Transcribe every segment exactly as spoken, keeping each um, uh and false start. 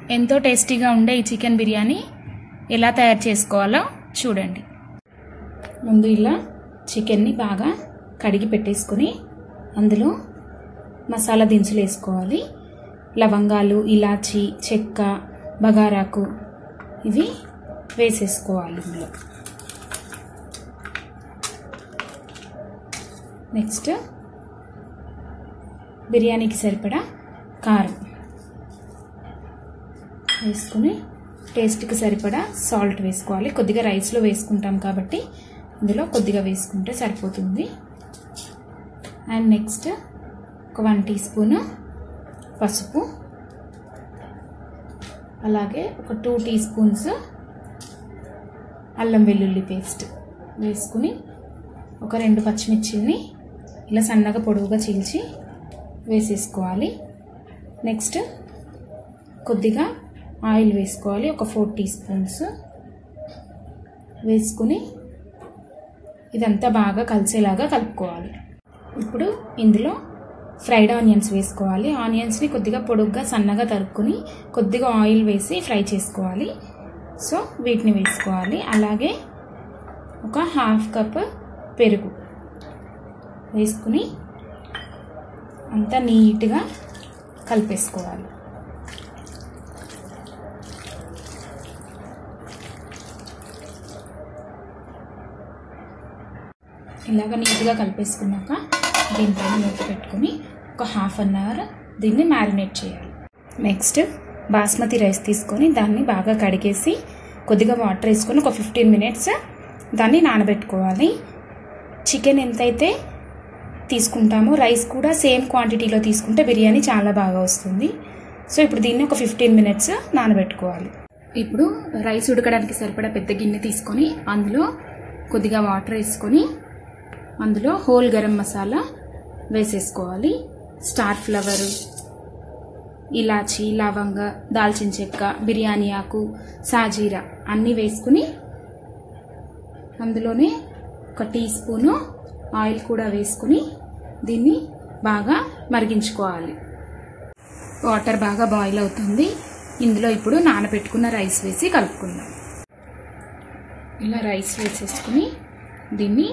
ఎంతో టేస్టీగా ఉండే ఈ చికెన్ బిర్యానీ ఎలా తయారు చేసుకోవాలో చూడండి. ముందు ఇలా చికెన్ని బాగా కడిగి పెట్టేసుకొని అందులో మసాలా దినుసులు వేసుకోవాలి. లవంగాలు, ఇలాచి, చెక్క, బగారాకు ఇవి వేసేసుకోవాలి ఇందులో. నెక్స్ట్ బిర్యానీకి సరిపడా కారం వేసుకుని టేస్ట్కి సరిపడా సాల్ట్ వేసుకోవాలి. కొద్దిగా రైస్లో వేసుకుంటాం కాబట్టి ఇందులో కొద్దిగా వేసుకుంటే సరిపోతుంది. అండ్ నెక్స్ట్ ఒక వన్ టీ స్పూన్ పసుపు, అలాగే ఒక టూ టీ స్పూన్స్ అల్లం వెల్లుల్లి పేస్ట్ వేసుకుని ఒక రెండు పచ్చిమిర్చిని ఇలా సన్నగా పొడవుగా చీల్చి వేసేసుకోవాలి. నెక్స్ట్ కొద్దిగా ఆయిల్ వేసుకోవాలి, ఒక ఫోర్ టీ స్పూన్స్ వేసుకుని ఇదంతా బాగా కలిసేలాగా కలుపుకోవాలి. ఇప్పుడు ఇందులో ఫ్రైడ్ ఆనియన్స్ వేసుకోవాలి. ఆనియన్స్ని కొద్దిగా పొడుగ్గా సన్నగా తరుక్కుని కొద్దిగా ఆయిల్ వేసి ఫ్రై చేసుకోవాలి. సో వీటిని వేసుకోవాలి. అలాగే ఒక హాఫ్ కప్ పెరుగు వేసుకుని అంతా నీట్గా కలిపేసుకోవాలి. ఇలాగ నీట్గా కలిపేసుకున్నాక దీనిపైన మూత పెట్టుకుని ఒక హాఫ్ అన్ అవర్ దీన్ని మ్యారినేట్ చేయాలి. నెక్స్ట్ బాస్మతి రైస్ తీసుకొని దాన్ని బాగా కడిగేసి కొద్దిగా వాటర్ వేసుకొని ఒక ఫిఫ్టీన్ మినిట్స్ దాన్ని నానబెట్టుకోవాలి. చికెన్ ఎంతైతే తీసుకుంటామో రైస్ కూడా సేమ్ క్వాంటిటీలో తీసుకుంటే బిర్యానీ చాలా బాగా వస్తుంది. సో ఇప్పుడు దీన్ని ఒక ఫిఫ్టీన్ మినిట్స్ నానబెట్టుకోవాలి. ఇప్పుడు రైస్ ఉడకడానికి సరిపడా పెద్ద గిన్నె తీసుకొని అందులో కొద్దిగా వాటర్ వేసుకొని అందులో హోల్ గరం మసాలా వేసేసుకోవాలి. స్టార్ ఫ్లవర్, ఇలాచి, లవంగ, దాల్చిన చెక్క, బిర్యానీ ఆకు, సాజీరా అన్నీ వేసుకుని అందులోనే ఒక టీ స్పూను ఆయిల్ కూడా వేసుకుని దీన్ని బాగా మరిగించుకోవాలి. వాటర్ బాగా బాయిల్ అవుతుంది. ఇందులో ఇప్పుడు నానబెట్టుకున్న రైస్ వేసి కలుపుకుందాం. ఇలా రైస్ వేసేసుకుని దీన్ని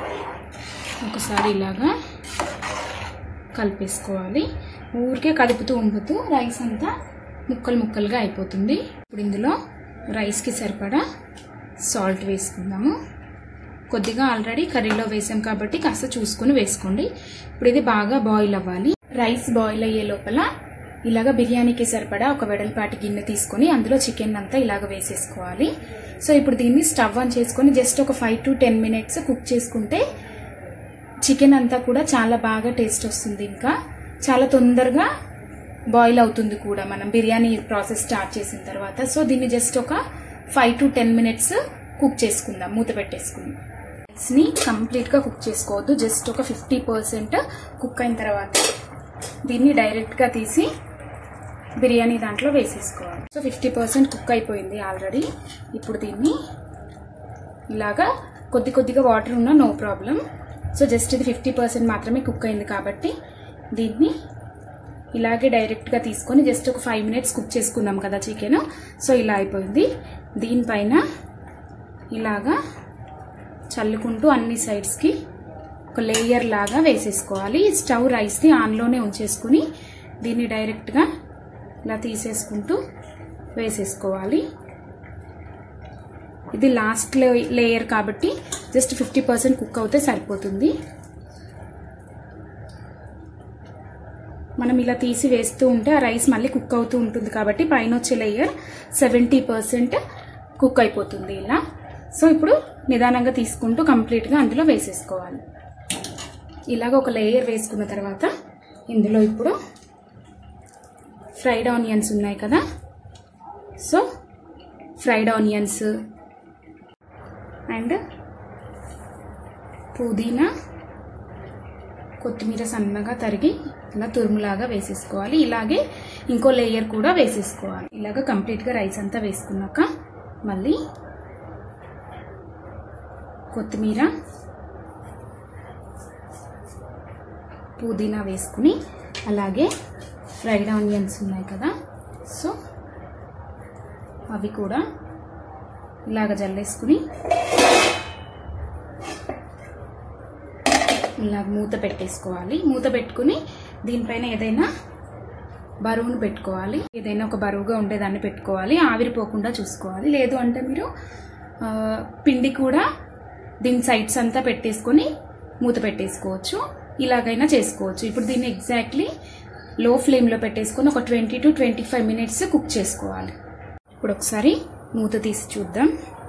ఒకసారి ఇలాగా కలిపేసుకోవాలి. ఊరికే కలుపుతూ ఉంపుతూ రైస్ అంతా ముక్కలు ముక్కలుగా అయిపోతుంది. ఇప్పుడు ఇందులో రైస్కి సరిపడా సాల్ట్ వేసుకుందాము. కొద్దిగా ఆల్రెడీ కర్రీలో వేసాం కాబట్టి కాస్త చూసుకుని వేసుకోండి. ఇప్పుడు ఇది బాగా బాయిల్ అవ్వాలి. రైస్ బాయిల్ అయ్యే లోపల ఇలాగ బిర్యానీకి సరిపడా ఒక వెడల్పాటి గిన్నె తీసుకొని అందులో చికెన్ అంతా ఇలాగ వేసేసుకోవాలి. సో ఇప్పుడు దీన్ని స్టవ్ ఆన్ చేసుకొని జస్ట్ ఒక five to ten minutes cook చేసుకుంటే చికెన్ అంతా కూడా చాలా బాగా టేస్ట్ వస్తుంది. ఇంకా చాలా తొందరగా బాయిల్ అవుతుంది కూడా మనం బిర్యానీ ప్రాసెస్ స్టార్ట్ చేసిన తర్వాత. సో దీన్ని జస్ట్ ఒక five to ten minutes cook చేసుకుందాం మూత పెట్టేసుకుని. రైస్ని కంప్లీట్గా కుక్ చేసుకోవద్దు, జస్ట్ ఒక ఫిఫ్టీ పర్సెంట్ కుక్ అయిన తర్వాత దీన్ని డైరెక్ట్గా తీసి బిర్యానీ దాంట్లో వేసేసుకోవాలి. సో ఫిఫ్టీ పర్సెంట్ కుక్ అయిపోయింది ఆల్రెడీ. ఇప్పుడు దీన్ని ఇలాగా కొద్ది కొద్దిగా వాటర్ ఉన్నా నో ప్రాబ్లం. సో జస్ట్ ఇది ఫిఫ్టీ పర్సెంట్ మాత్రమే కుక్ అయింది కాబట్టి దీన్ని ఇలాగే డైరెక్ట్గా తీసుకొని జస్ట్ ఒక ఫైవ్ మినిట్స్ కుక్ చేసుకుందాం కదా చికెన్. సో ఇలా అయిపోయింది. దీనిపైన ఇలాగా చల్లుకుంటూ అన్ని సైడ్స్కి ఒక లేయర్ లాగా వేసేసుకోవాలి. స్టవ్ రైస్ని ఆన్లోనే ఉంచేసుకుని దీన్ని డైరెక్ట్గా ఇలా తీసేసుకుంటూ వేసేసుకోవాలి. ఇది లాస్ట్ లేయర్ కాబట్టి జస్ట్ ఫిఫ్టీ పర్సెంట్ కుక్ అవుతే సరిపోతుంది. మనం ఇలా తీసి వేస్తూ ఉంటే ఆ రైస్ మళ్ళీ కుక్ అవుతూ ఉంటుంది కాబట్టి పైన వచ్చే లేయర్ సెవెంటీ పర్సెంట్ కుక్ అయిపోతుంది ఇలా. సో ఇప్పుడు నిదానంగా తీసుకుంటూ కంప్లీట్గా అందులో వేసేసుకోవాలి. ఇలాగ ఒక లేయర్ వేసుకున్న తర్వాత ఇందులో ఇప్పుడు ఫ్రైడ్ ఆనియన్స్ ఉన్నాయి కదా, సో ఫ్రైడ్ ఆనియన్స్ అండ్ పుదీనా, కొత్తిమీర సన్నగా తరిగి ఇలా తురుములాగా వేసేసుకోవాలి. ఇలాగే ఇంకో లేయర్ కూడా వేసేసుకోవాలి. ఇలాగ కంప్లీట్గా రైస్ అంతా వేసుకున్నాక మళ్ళీ కొత్తిమీర, పుదీనా వేసుకుని అలాగే ఫ్రైడ్ ఆనియన్స్ ఉన్నాయి కదా, సో అవి కూడా ఇలాగ జల్లేసుకుని ఇలాగ మూత పెట్టేసుకోవాలి. మూత పెట్టుకుని దీనిపైన ఏదైనా బరువును పెట్టుకోవాలి. ఏదైనా ఒక బరువుగా ఉండేదాన్ని పెట్టుకోవాలి. ఆవిరిపోకుండా చూసుకోవాలి. లేదు అంటే మీరు పిండి కూడా దీని సైడ్స్ అంతా పెట్టేసుకొని మూత పెట్టేసుకోవచ్చు. ఇలాగైనా చేసుకోవచ్చు. ఇప్పుడు దీన్ని ఎగ్జాక్ట్లీ లో ఫ్లేమ్లో పెట్టేసుకొని ఒక twenty to twenty five minutes cook చేసుకోవాలి. ఇప్పుడు ఒకసారి మూత తీసి చూద్దాం.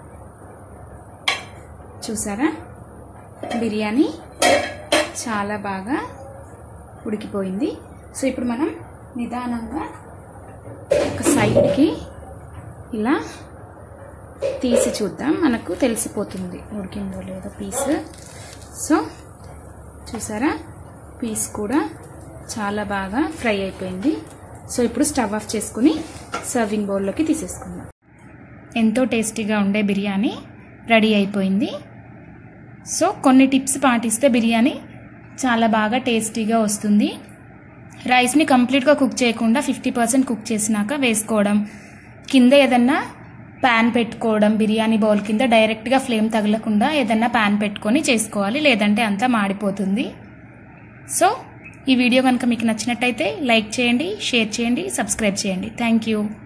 చూసారా, బిర్యానీ చాలా బాగా ఉడికిపోయింది. సో ఇప్పుడు మనం నిదానంగా ఒక సైడ్కి ఇలా తీసి చూద్దాం. మనకు తెలిసిపోతుంది ఉడికిందో లేదో పీస్. సో చూసారా, పీస్ కూడా చాలా బాగా ఫ్రై అయిపోయింది. సో ఇప్పుడు స్టవ్ ఆఫ్ చేసుకుని సర్వింగ్ బౌల్లోకి తీసేసుకుందాం. ఎంతో టేస్టీగా ఉండే బిర్యానీ రెడీ అయిపోయింది. సో కొన్ని టిప్స్ పాటిస్తే బిర్యానీ చాలా బాగా టేస్టీగా వస్తుంది. రైస్ని కంప్లీట్గా కుక్ చేయకుండా ఫిఫ్టీ పర్సెంట్ కుక్ చేసినాక వేసుకోవడం, కింద ఏదన్నా ప్యాన్ పెట్టుకోవడం, బిర్యానీ బౌల్ కింద డైరెక్ట్గా ఫ్లేమ్ తగలకుండా ఏదన్నా ప్యాన్ పెట్టుకొని చేసుకోవాలి, లేదంటే అంతా మాడిపోతుంది. సో ఈ వీడియో కనుక మీకు నచ్చినట్టయితే లైక్ చేయండి, షేర్ చేయండి, సబ్స్క్రైబ్ చేయండి. Thank you.